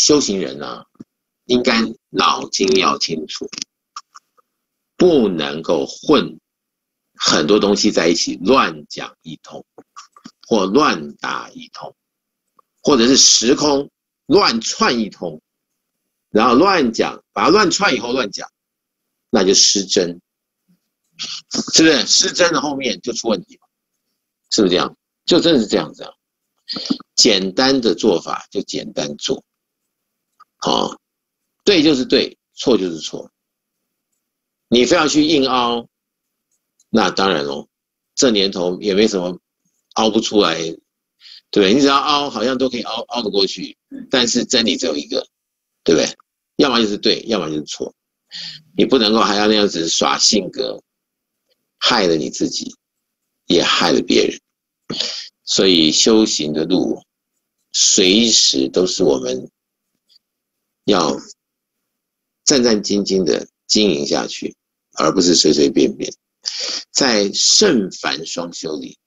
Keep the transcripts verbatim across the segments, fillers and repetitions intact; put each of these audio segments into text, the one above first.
修行人呢、啊，应该脑筋要清楚，不能够混很多东西在一起，乱讲一通，或乱打一通，或者是时空乱串一通，然后乱讲，把它乱串以后乱讲，那就失真，是不是？失真的后面就出问题了，是不是这样？就真的是这样子啊。简单的做法就简单做，哦，对就是对，错就是错。你非要去硬凹，那当然哦，这年头也没什么凹不出来，对不对？你只要凹，好像都可以凹凹得过去，但是真理只有一个，对不对？要么就是对，要么就是错。你不能够还要那样子耍性格，害了你自己，也害了别人。所以修行的路，随时都是我们要战战兢兢的经营下去，而不是随随便便。在圣凡双修里，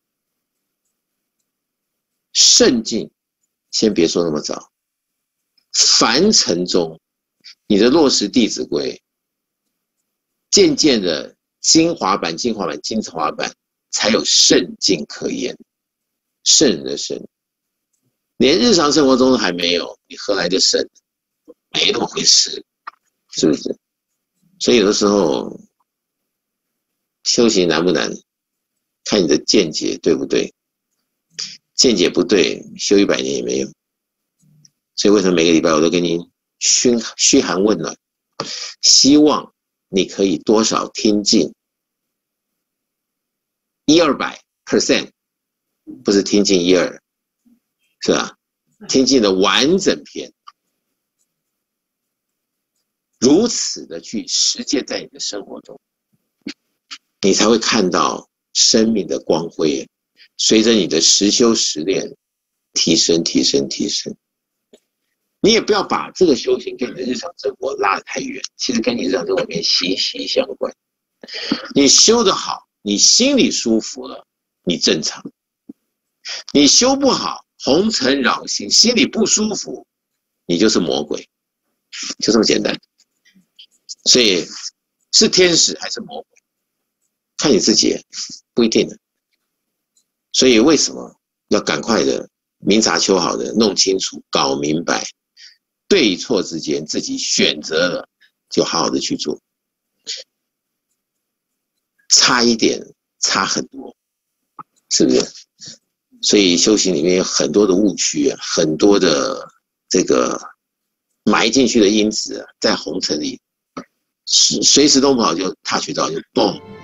圣境先别说那么早，凡尘中，你的落实《弟子规》，渐渐的精华版、精华版、精华版，才有圣境可言。圣人的圣，连日常生活中都还没有，你何来的圣？没那么回事，是不是？所以有的时候修行难不难，看你的见解对不对。见解不对，修一百年也没用。所以为什么每个礼拜我都跟您嘘嘘寒问暖，希望你可以多少听进一二百 percent。不是听进一二，是吧？听进的完整篇，如此的去实践在你的生活中，你才会看到生命的光辉，随着你的实修实练提升、提升、提升。你也不要把这个修行跟你的日常生活拉得太远，其实跟你日常生活面息息相关。你修得好，你心里舒服了，你正常。你修不好，红尘扰心，心里不舒服，你就是魔鬼，就这么简单。所以是天使还是魔鬼，看你自己，不一定的。所以为什么要赶快的明察秋毫的弄清楚、搞明白，对错之间自己选择了，就好好的去做。差一点，差很多，是不是？所以修行里面有很多的误区啊，很多的这个埋进去的因子啊，在红尘里，随时都不好就touch到就嘣